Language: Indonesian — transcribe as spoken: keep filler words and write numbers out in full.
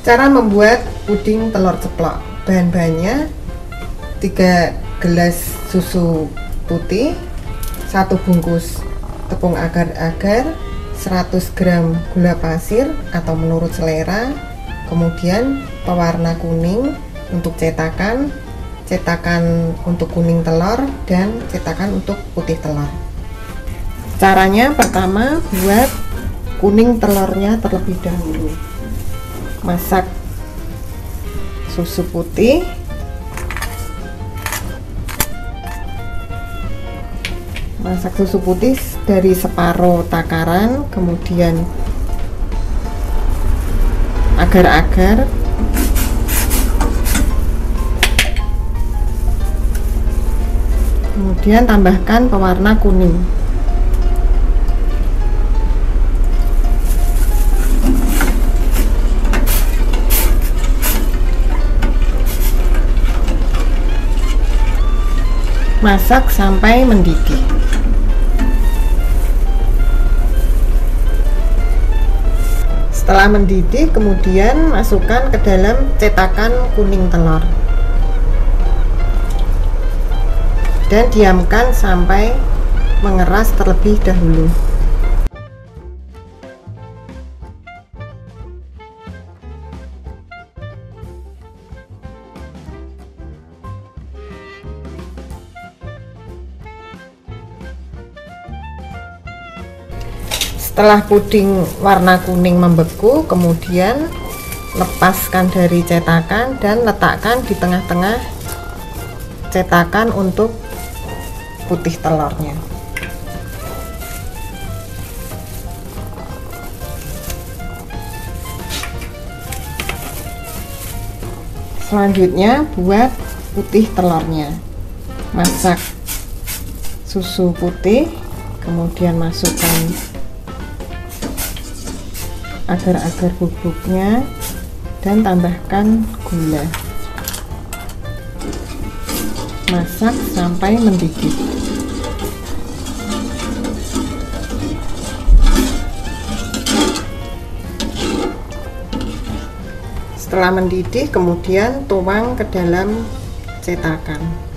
Cara membuat puding telur ceplok. Bahan-bahannya tiga gelas susu putih, satu bungkus tepung agar-agar, seratus gram gula pasir atau menurut selera, kemudian pewarna kuning untuk cetakan, cetakan untuk kuning telur, dan cetakan untuk putih telur. Caranya pertama, buat kuning telurnya terlebih dahulu. Masak susu putih, masak susu putih dari separuh takaran, kemudian agar-agar, kemudian tambahkan pewarna kuning. Masak sampai mendidih. Setelah mendidih, kemudian masukkan ke dalam cetakan kuning telur dan diamkan sampai mengeras terlebih dahulu. Setelah puding warna kuning membeku, kemudian lepaskan dari cetakan dan letakkan di tengah-tengah cetakan untuk putih telurnya. Selanjutnya buat putih telurnya. Masak susu putih, kemudian masukkan agar-agar bubuknya dan tambahkan gula. Masak sampai mendidih. Setelah mendidih, kemudian tuang ke dalam cetakan.